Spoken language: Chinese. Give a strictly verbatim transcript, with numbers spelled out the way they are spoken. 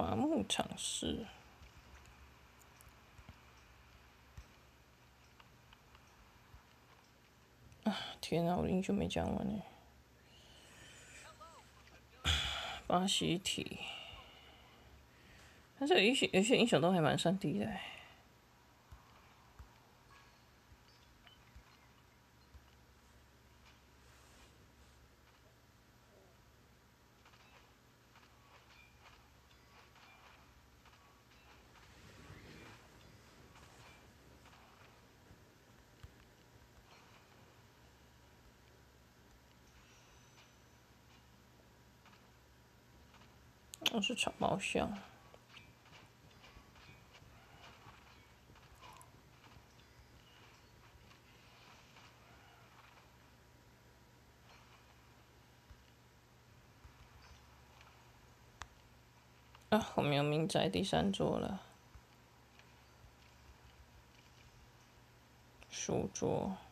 伐木场式。啊，天啊，我英雄没讲完呢。巴西体，但是有些有些英雄都还蛮三 D 的。我是长毛象。啊，我们有民宅第三座了，书桌。